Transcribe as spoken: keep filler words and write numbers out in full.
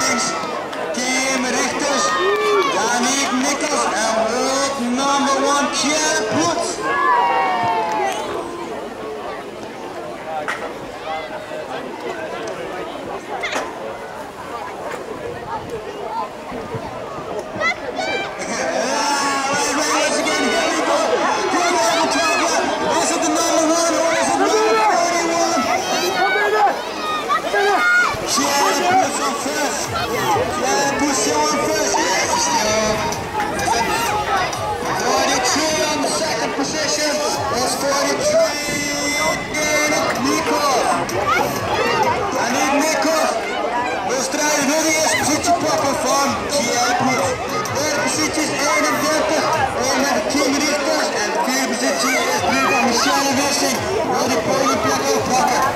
links, Team Richters, Yannick Nichols and world number one, Thierry Poets. Team Richters en de vierde positie is Britta Michelle Wissing. Wil die podiumplek ook pakken.